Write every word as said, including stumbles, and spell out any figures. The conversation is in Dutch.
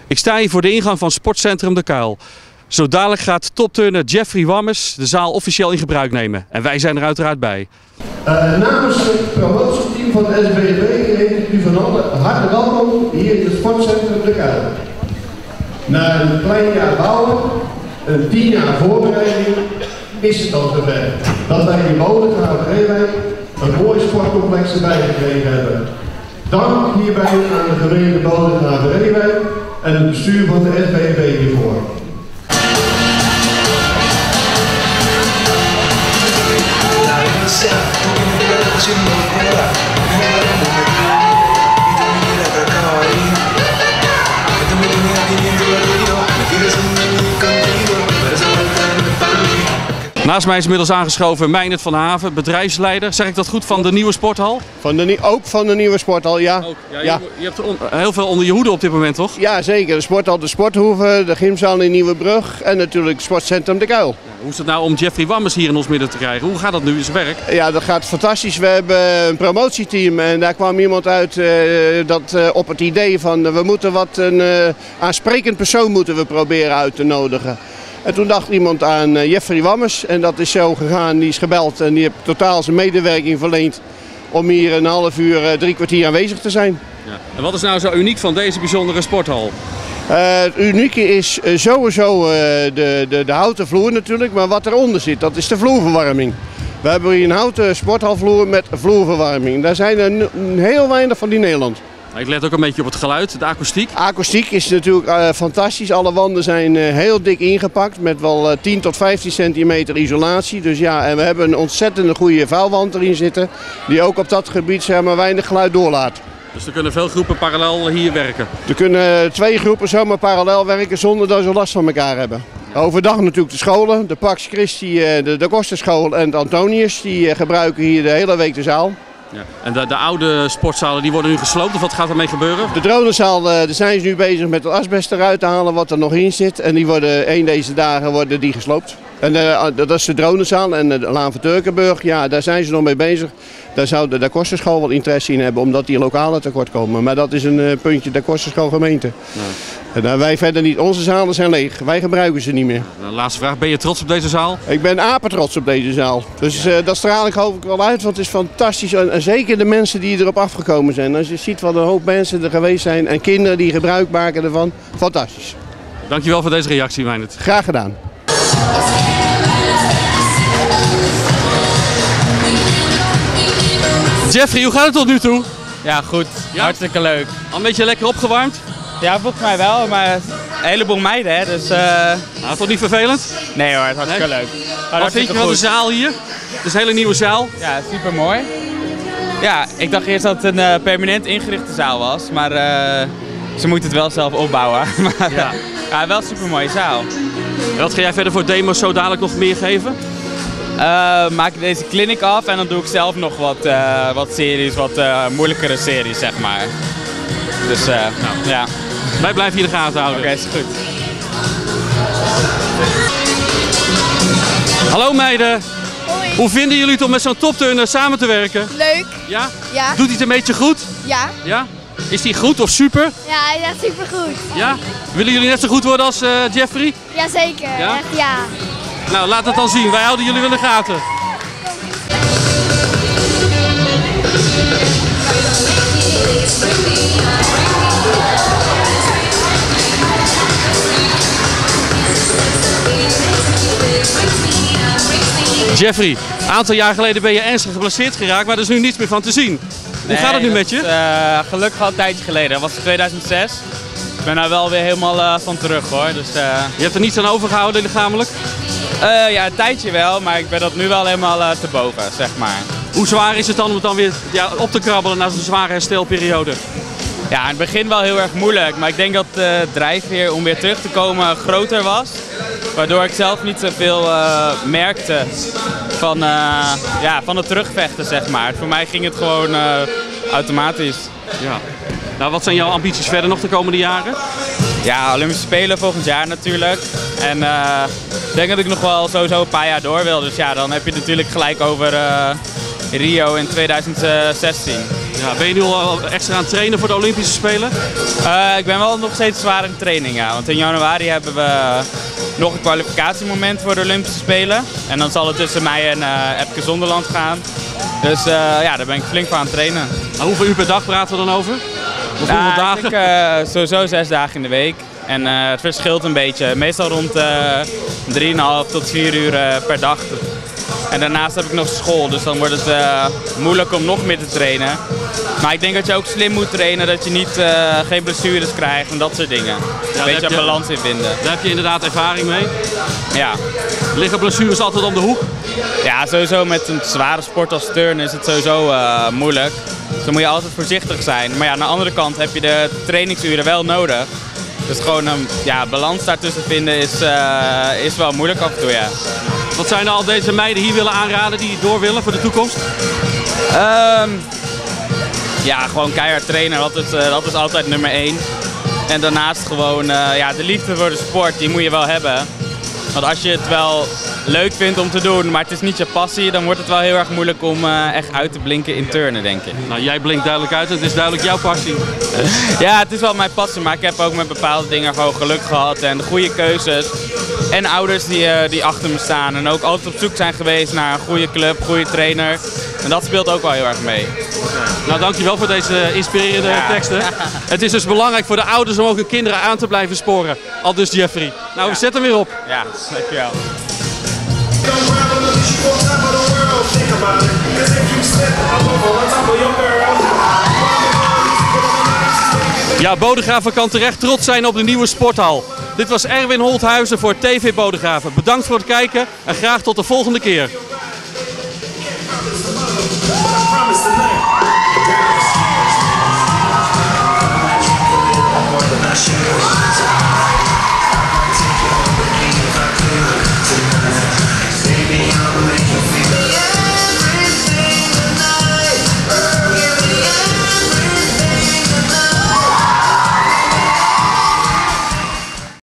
Ik sta hier voor de ingang van Sportcentrum De Kuil. Zo dadelijk gaat topturner Jeffrey Wammes de zaal officieel in gebruik nemen. En wij zijn er uiteraard bij. Uh, namens het promotieteam van de S B B heet ik u van allen hartelijk welkom hier in het Sportcentrum De Kuil. Na een klein jaar bouwen, een tien jaar voorbereiding, is het al zover dat wij in Bodegraven-Ewijk een mooi sportcomplex erbij gekregen hebben. Dank hierbij aan de gemeente Bodegraven-Ewijk en het bestuur van de S B B hiervoor. Naast mij is inmiddels aangeschoven Meijnerd van Haven, bedrijfsleider. Zeg ik dat goed, van de nieuwe sporthal? Van de, ook van de nieuwe sporthal, ja. Ook, ja, ja. Je, je hebt on, heel veel onder je hoede op dit moment, toch? Ja, zeker. De sporthal, de Sporthoeve, de gymzaal in Nieuwebrug en natuurlijk het Sportcentrum De Kuil. Ja, hoe is het nou om Jeffrey Wammes hier in ons midden te krijgen? Hoe gaat dat nu in zijn werk? Ja, dat gaat fantastisch. We hebben een promotieteam en daar kwam iemand uit uh, dat uh, op het idee van uh, we moeten wat een uh, aansprekend persoon moeten we proberen uit te nodigen. En toen dacht iemand aan uh, Jeffrey Wammes en dat is zo gegaan. Die is gebeld en die heeft totaal zijn medewerking verleend om hier een half uur, uh, drie kwartier aanwezig te zijn. Ja. En wat is nou zo uniek van deze bijzondere sporthal? Uh, het unieke is uh, sowieso uh, de, de, de houten vloer natuurlijk, maar wat eronder zit, dat is de vloerverwarming. We hebben hier een houten sporthalvloer met vloerverwarming. Daar zijn er heel weinig van in Nederland. Ik let ook een beetje op het geluid, de akoestiek. Akoestiek is natuurlijk uh, fantastisch. Alle wanden zijn uh, heel dik ingepakt met wel uh, tien tot vijftien centimeter isolatie. Dus ja, en we hebben een ontzettende goede vouwwand erin zitten, die ook op dat gebied zeg maar, weinig geluid doorlaat. Dus er kunnen veel groepen parallel hier werken? Er kunnen twee groepen zomaar parallel werken zonder dat ze last van elkaar hebben. Overdag natuurlijk de scholen, de Pax Christi, de, de Kostenschool en de Antonius, die gebruiken hier de hele week de zaal. Ja. En de, de oude sportzalen die worden nu gesloopt, of wat gaat ermee gebeuren? De dronezaal, daar zijn ze nu bezig met het asbest eruit te halen wat er nog in zit. En die worden, een deze dagen worden die gesloopt. En uh, dat is de dronezaal en de Laan van Turkenburg, ja, daar zijn ze nog mee bezig. Daar zou de, de Kostenschool wel interesse in hebben, omdat die lokalen tekort komen. Maar dat is een uh, puntje de Kostenschool gemeente. Ja. En uh, wij verder niet, onze zalen zijn leeg, wij gebruiken ze niet meer. Ja, laatste vraag, ben je trots op deze zaal? Ik ben apetrots op deze zaal. Dus ja. uh, dat straal ik hoop ik wel uit, want het is fantastisch. En, en zeker de mensen die erop afgekomen zijn. Als je ziet wat een hoop mensen er geweest zijn en kinderen die gebruik maken ervan, fantastisch. Dankjewel voor deze reactie, Meijnerd. Graag gedaan. Jeffrey, hoe gaat het tot nu toe? Ja, goed. Ja? Hartstikke leuk. Al een beetje lekker opgewarmd? Ja, volgens mij wel, maar een heleboel meiden, hè, dus... Uh... Nou, toch niet vervelend? Nee hoor, het is hartstikke nee? leuk. Wat hartstikke vind je van de zaal hier? Het is een hele nieuwe zaal. Ja, super mooi. Ja, ik dacht eerst dat het een uh, permanent ingerichte zaal was, maar uh, ze moeten het wel zelf opbouwen. maar, ja. ja, wel een super mooie zaal. En wat ga jij verder voor demo's zo dadelijk nog meer geven? Uh, maak ik deze clinic af en dan doe ik zelf nog wat, uh, wat series, wat uh, moeilijkere series, zeg maar. Dus uh, nou. ja. Wij blijven hier de gaten houden. Oké, okay, is goed. Hallo meiden. Hoi. Hoe vinden jullie het om met zo'n topturner samen te werken? Leuk. Ja? Ja. Doet hij het een beetje goed? Ja. Ja? Is hij goed of super? Ja, ja, supergoed. Ja? Willen jullie net zo goed worden als uh, Jeffrey? Jazeker, ja? Echt ja. Nou, laat het dan zien. Wij houden jullie in de gaten. Jeffrey, een aantal jaar geleden ben je ernstig geblesseerd geraakt, maar er is nu niets meer van te zien. Hoe nee, gaat het nu met je? Uh, gelukkig al een tijdje geleden, dat was in tweeduizend zes. Ik ben daar wel weer helemaal uh, van terug hoor. Dus, uh... Je hebt er niets aan overgehouden lichamelijk? Uh, ja, een tijdje wel, maar ik ben dat nu wel helemaal uh, te boven, zeg maar. Hoe zwaar is het dan om het dan weer ja, op te krabbelen na zo'n zware herstelperiode? Ja, in het begin wel heel erg moeilijk, maar ik denk dat de drijfveer om weer terug te komen groter was. Waardoor ik zelf niet zoveel uh, merkte van, uh, ja, van het terugvechten, zeg maar. Voor mij ging het gewoon uh, automatisch. Ja. Nou, wat zijn jouw ambities verder nog de komende jaren? Ja, Olympische Spelen volgend jaar natuurlijk. En uh, ik denk dat ik nog wel sowieso een paar jaar door wil. Dus ja, dan heb je het natuurlijk gelijk over uh, Rio in tweeduizend zestien. Ja. Ja, ben je nu al extra aan het trainen voor de Olympische Spelen? Uh, ik ben wel nog steeds zwaar in training, ja. Want in januari hebben we nog een kwalificatiemoment voor de Olympische Spelen. En dan zal het tussen mij en uh, Epke Zonderland gaan. Dus uh, ja, daar ben ik flink voor aan het trainen. Nou, hoeveel uur per dag praten we dan over? Of hoeveel uh, dagen? Ik denk uh, sowieso zes dagen in de week. En uh, het verschilt een beetje. Meestal rond uh, drie komma vijf tot vier uur uh, per dag. En daarnaast heb ik nog school, dus dan wordt het uh, moeilijk om nog meer te trainen. Maar ik denk dat je ook slim moet trainen, dat je niet, uh, geen blessures krijgt en dat soort dingen. Ja, een beetje een balans in vinden. Daar heb je inderdaad ervaring mee? Ja. Liggen blessures altijd om de hoek? Ja, sowieso met een zware sport als turnen is het sowieso uh, moeilijk. Dus dan moet je altijd voorzichtig zijn. Maar ja, aan de andere kant heb je de trainingsuren wel nodig. Dus gewoon een ja, balans daartussen vinden is, uh, is wel moeilijk af en toe, ja. Wat zijn al deze meiden hier willen aanraden die door willen voor de toekomst? Um, ja, gewoon keihard trainen, dat is, uh, dat is altijd nummer één. En daarnaast gewoon uh, ja, de liefde voor de sport, die moet je wel hebben. Want als je het wel leuk vindt om te doen, maar het is niet je passie, dan wordt het wel heel erg moeilijk om uh, echt uit te blinken in turnen, denk ik. Nou, jij blinkt duidelijk uit, het is duidelijk jouw passie. Ja, het is wel mijn passie, maar ik heb ook met bepaalde dingen gewoon geluk gehad en goede keuzes. En ouders die, uh, die achter me staan en ook altijd op zoek zijn geweest naar een goede club, goede trainer. En dat speelt ook wel heel erg mee. Nou, dankjewel voor deze inspirerende ja. teksten. Het is dus belangrijk voor de ouders om ook hun kinderen aan te blijven sporen. Al dus Jeffrey. Nou, we ja. zetten hem weer op. Ja, dankjewel. Ja, Bodegraven kan terecht trots zijn op de nieuwe sporthal. Dit was Erwin Holthuizen voor T V Bodegraven. Bedankt voor het kijken en graag tot de volgende keer.